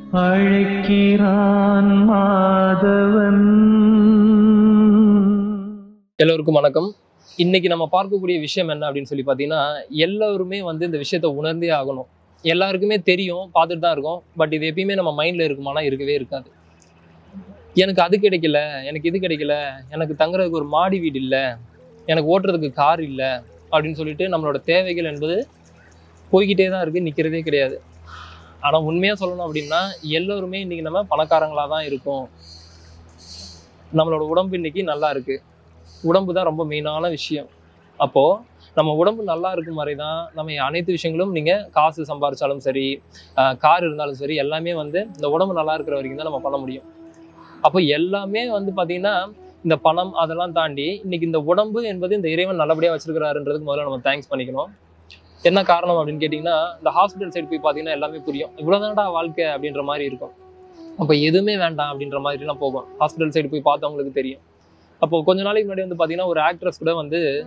அழைக்கிறான் மாதவன். எல்லோருக்கும் வணக்கம். இன்னைக்கு நம்ம பார்க்கக்கூடிய விஷயம் என்ன அப்படின்னு சொல்லி பார்த்தீங்கன்னா, எல்லாருமே இந்த விஷயத்த உணர்ந்தே ஆகணும். எல்லாருக்குமே தெரியும், பார்த்துட்டு தான் இருக்கோம். பட் இது எப்பயுமே நம்ம மைண்ட்ல இருக்குமானா இருக்கவே இருக்காது. எனக்கு அது கிடைக்கல, எனக்கு இது கிடைக்கல, எனக்கு தங்குறதுக்கு ஒரு மாடி வீடு இல்லை, எனக்கு ஓட்டுறதுக்கு கார் இல்லை அப்படின்னு சொல்லிட்டு நம்மளோட தேவைகள் என்பது போய்கிட்டே தான் இருக்கு, நிற்கிறதே கிடையாது. ஆனால் உண்மையாக சொல்லணும் அப்படின்னா, எல்லோருமே இன்னைக்கு நம்ம பணக்காரங்களாக தான் இருக்கோம். நம்மளோட உடம்பு இன்னைக்கு நல்லா இருக்கு. உடம்பு தான் ரொம்ப மெயினான விஷயம். அப்போது நம்ம உடம்பு நல்லா இருக்கும் வரை தான் நம்ம அனைத்து விஷயங்களும், நீங்கள் காசு சம்பாதிச்சாலும் சரி, கார் இருந்தாலும் சரி, எல்லாமே இந்த உடம்பு நல்லா இருக்கிற வரைக்கும் தான் நம்ம பண்ண முடியும். அப்போ எல்லாமே பார்த்தீங்கன்னா, இந்த பணம் அதெல்லாம் தாண்டி இன்னைக்கு இந்த உடம்பு என்பது இந்த இறைவன் நல்லபடியாக வச்சிருக்கிறாருன்றதுக்கு முதல்ல நம்ம தேங்க்ஸ் பண்ணிக்கணும். என்ன காரணம் அப்படின்னு கேட்டிங்கன்னா, இந்த ஹாஸ்பிட்டல் சைடு போய் பார்த்தீங்கன்னா எல்லாமே புரியும். இவ்வளோதான்டா வாழ்க்கை அப்படின்ற மாதிரி இருக்கும். அப்போ எதுவுமே வேண்டாம் அப்படின்ற மாதிரிலாம் போகும். ஹாஸ்பிட்டல் சைடு போய் பார்த்தவங்களுக்கு தெரியும். அப்போது கொஞ்ச நாளைக்கு முன்னாடி பார்த்தீங்கன்னா, ஒரு ஆக்ட்ரஸ் கூட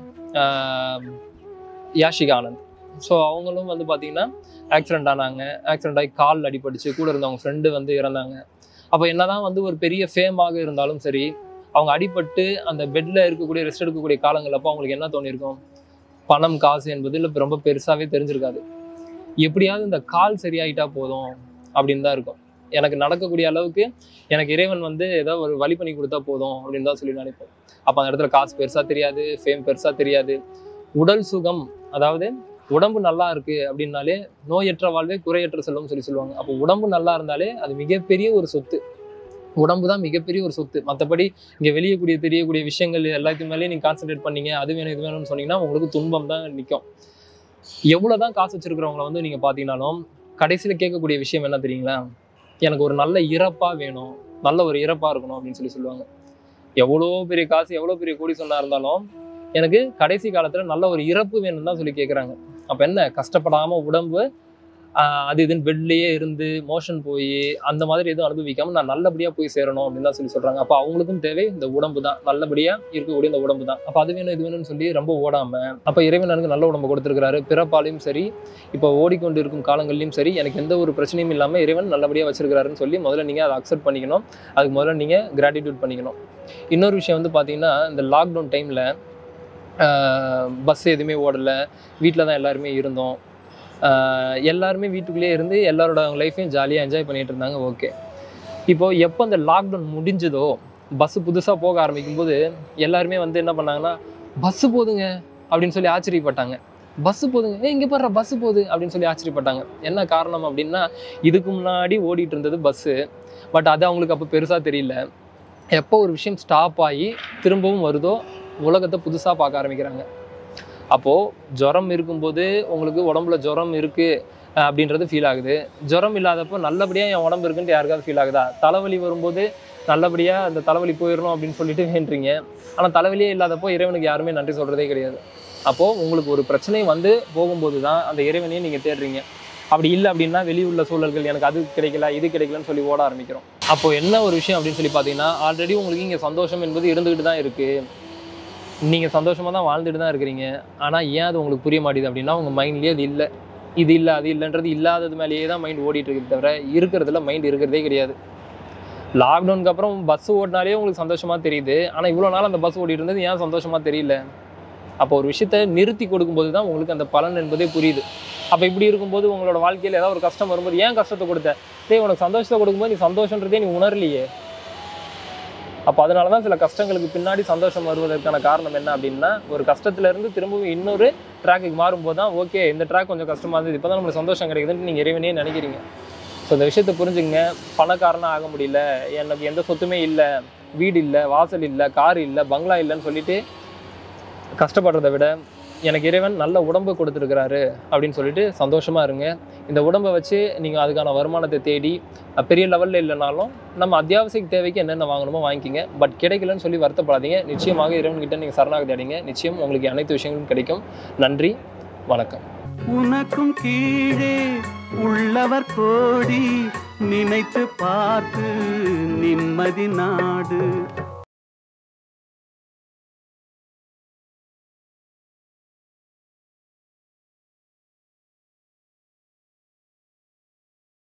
யாஷிகா ஆனந்த். ஸோ அவங்களும் பார்த்தீங்கன்னா ஆக்சிடென்ட் ஆனாங்க. ஆக்சிடென்ட் ஆகி கால் அடிபட்டுச்சு. கூட இருந்தவங்க ஃப்ரெண்டு இறந்தாங்க. அப்போ என்னதான் ஒரு பெரிய ஃபேமாக இருந்தாலும் சரி, அவங்க அடிபட்டு அந்த பெட்டில் இருக்கக்கூடிய ரெஸ்ட் எடுக்கக்கூடிய காலங்கள் அப்போ அவங்களுக்கு என்ன தோணியிருக்கும்? பணம் காசு என்பது இல்லை ரொம்ப பெருசாகவே தெரிஞ்சிருக்காது. எப்படியாவது இந்த கால் சரியாயிட்டா போதும் அப்படின்னு தான் இருக்கும். எனக்கு நடக்கக்கூடிய அளவுக்கு எனக்கு இறைவன் ஏதோ ஒரு வழி பண்ணி கொடுத்தா போதும் அப்படின்னு தான் சொல்லி நினைப்போம். அப்போ அந்த இடத்துல காசு பெருசாக தெரியாது, ஃபேம் பெருசாக தெரியாது. உடல் சுகம், அதாவது உடம்பு நல்லா இருக்கு அப்படின்னாலே நோயற்ற வாழ்வே குறையற்ற செல்வம் சொல்லுவாங்க. அப்போ உடம்பு நல்லா இருந்தாலே அது மிகப்பெரிய ஒரு சொத்து. உடம்பு தான் மிகப்பெரிய ஒரு சொத்து. மற்றபடி இங்கே தெரியக்கூடிய விஷயங்கள் எல்லாத்தையும் மேலேயும் நீங்கள் கான்சென்ட்ரேட் பண்ணீங்க, அது வேணும் இது வேணும்னு சொன்னீங்கன்னா உங்களுக்கு துன்பம் தான் நிற்கும். எவ்வளோதான் காசு வச்சிருக்கிறவங்கள நீங்கள் பார்த்தீங்கன்னாலும் கடைசியில் கேட்கக்கூடிய விஷயம் என்ன தெரியுங்களா? எனக்கு ஒரு நல்ல இறப்பாக வேணும், நல்ல ஒரு இறப்பாக இருக்கணும் அப்படின்னு சொல்லுவாங்க. எவ்வளோ பெரிய காசு, எவ்வளோ பெரிய கோடீஸ்வரனா இருந்தாலும் எனக்கு கடைசி காலத்தில் நல்ல ஒரு இறப்பு வேணும்னு தான் சொல்லி கேட்குறாங்க. அப்போ என்ன, கஷ்டப்படாமல் உடம்பு அது இதுன்னு பெட்லேயே இருந்து மோஷன் போய் அந்த மாதிரி எதுவும் அனுபவிக்காமல் நான் நல்லபடியாக போய் சேரணும் அப்படின்னு தான் சொல்கிறாங்க. அப்போ அவங்களுக்கும் தேவை இந்த உடம்பு தான், நல்லபடியாக இருக்கக்கூடிய இந்த உடம்பு தான். அப்போ அது வேணும் இது வேணும்னு சொல்லி ரொம்ப ஓடாமல், அப்போ இறைவன் எனக்கு நல்ல உடம்பு கொடுத்துருக்கிறாரு, பிறப்பாலையும் சரி இப்போ ஓடிக்கொண்டு இருக்கும் காலங்கள்லையும் சரி எனக்கு எந்த ஒரு பிரச்சனையும் இல்லாமல் இறைவன் நல்லபடியாக வச்சிருக்கிறாருன்னு சொல்லி முதல்ல நீங்கள் அதை அக்செப்ட் பண்ணிக்கணும். அதுக்கு முதல்ல நீங்கள் கிராட்டிடியூட் பண்ணிக்கணும். இன்னொரு விஷயம் பார்த்தீங்கன்னா, இந்த லாக்டவுன் டைமில் பஸ் எதுவுமே ஓடலை, வீட்டில் தான் எல்லாருமே இருந்தோம். எல்லாருமே வீட்டுக்குள்ளேயே இருந்து எல்லாரோட லைஃப்பையும் ஜாலியாக என்ஜாய் பண்ணிகிட்டு இருந்தாங்க. ஓகே, இப்போது எப்போ அந்த லாக்டவுன் முடிஞ்சதோ, பஸ்ஸு புதுசாக போக ஆரம்பிக்கும் போது எல்லாருமே என்ன பண்ணாங்கன்னா, பஸ்ஸு போதுங்க அப்படின்னு சொல்லி ஆச்சரியப்பட்டாங்க. பஸ்ஸு போதுங்க, இங்கே போடுற பஸ்ஸு போகுது அப்படின்னு சொல்லி ஆச்சரியப்பட்டாங்க. என்ன காரணம் அப்படின்னா, இதுக்கு முன்னாடி ஓடிட்டு இருந்தது பஸ்ஸு. பட் அது அவங்களுக்கு அப்போ பெருசாக தெரியல. எப்போ ஒரு விஷயம் ஸ்டாப் ஆகி திரும்பவும் வருதோ, உலகத்தை புதுசாக பார்க்க ஆரம்பிக்கிறாங்க. அப்போது ஜுரம் இருக்கும்போது உங்களுக்கு உடம்புல ஜுரம் இருக்குது அப்படின்றது ஃபீல் ஆகுது. ஜுரம் இல்லாதப்போ நல்லபடியாக என் உடம்பு இருக்குன்ட்டு யாருக்காவது ஃபீல் ஆகுதா? தலைவலி வரும்போது நல்லபடியாக அந்த தலைவலி போயிடணும் அப்படின்னு சொல்லிட்டு வேண்டுறீங்க. ஆனால் தலைவலியே இல்லாதப்போ இறைவனுக்கு யாருமே நன்றி சொல்கிறதே கிடையாது. அப்போது உங்களுக்கு ஒரு பிரச்சனை போகும்போது தான் அந்த இறைவனையும் நீங்கள் தேடுறீங்க. அப்படி இல்லை அப்படின்னா வெளியுள்ள சூழல்கள், எனக்கு அது கிடைக்கல இது கிடைக்கலன்னு சொல்லி ஓட ஆரம்பிக்கிறோம். அப்போது என்ன ஒரு விஷயம் அப்படின்னு சொல்லி பார்த்தீங்கன்னா, ஆல்ரெடி உங்களுக்கு இங்கே சந்தோஷம் என்பது இருந்துக்கிட்டு தான் இருக்குது. நீங்கள் சந்தோஷமாக தான் வாழ்ந்துட்டு தான் இருக்கிறீங்க. ஆனால் ஏன் அது உங்களுக்கு புரிய மாட்டேது அப்படின்னா, உங்கள் மைண்ட்லேயே அது இல்லை, இது இல்லை அது இல்லைன்றது இல்லாதது மேலேயே தான் மைண்ட் ஓடிட்டு இருக்கிறது தவிர இருக்கிறதுல மைண்ட் இருக்கிறதே கிடையாது. லாக்டவுனுக்கு அப்புறம் பஸ் ஓடினாலே உங்களுக்கு சந்தோஷமாக தெரியுது. ஆனால் இவ்வளோ நாள் அந்த பஸ் ஓடிட்டு இருந்தது ஏன் சந்தோஷமாக தெரியல? அப்போ ஒரு விஷயத்தை நிறுத்தி கொடுக்கும்போது தான் உங்களுக்கு அந்த பலன் என்பதே புரியுது. அப்போ இப்படி இருக்கும்போது உங்களோட வாழ்க்கையில் ஏதாவது ஒரு கஷ்டம் வரும்போது ஏன் கஷ்டத்தை கொடுத்த? உனக்கு சந்தோஷத்தை கொடுக்கும்போது நீ சந்தோஷன்றதே நீ உணரலையே. அப்போ அதனால தான் சில கஷ்டங்களுக்கு பின்னாடி சந்தோஷம் வருவதற்கான காரணம் என்ன அப்படின்னா, ஒரு கஷ்டத்துலேருந்து திரும்பவும் இன்னொரு ட்ராக்குக்கு மாறும்போது தான் ஓகே, இந்த ட்ராக் கொஞ்சம் கஷ்டமாக இருந்தது, இப்போ தான் நம்மளுக்கு சந்தோஷம் கிடைக்குதுன்னு நீங்கள் இறைவனே நினைக்கிறீங்க. ஸோ இந்த விஷயத்தை புரிஞ்சுங்க. பணக்காரனாக ஆக முடியல, எனக்கு எந்த சொத்துமே இல்லை, வீடு இல்லை, வாசல் இல்லை, கார் இல்லை, பங்களா இல்லைன்னு சொல்லிட்டு கஷ்டப்படுறத விட எனக்கு இறைவன் நல்ல உடம்பு கொடுத்துருக்கிறாரு அப்படின்னு சொல்லிட்டு சந்தோஷமாக இருங்க. இந்த உடம்பை வச்சு நீங்கள் அதுக்கான வருமானத்தை தேடி பெரிய லெவலில் இல்லைனாலும் நம்ம அத்தியாவசிய தேவைக்கு என்னென்ன வாங்கணுமோ வாங்கிக்கிங்க. பட் கிடைக்கலன்னு சொல்லி வருத்தப்படாதீங்க. நிச்சயமாக இறைவன்கிட்ட நீங்கள் சரணாகதி அடைங்க. நிச்சயம் உங்களுக்கு அனைத்து விஷயங்களும் கிடைக்கும். நன்றி, வணக்கம். உனக்கும் கீழே உள்ளவர் கோடி, நினைத்து பார்த்து நிம்மதி நாடு.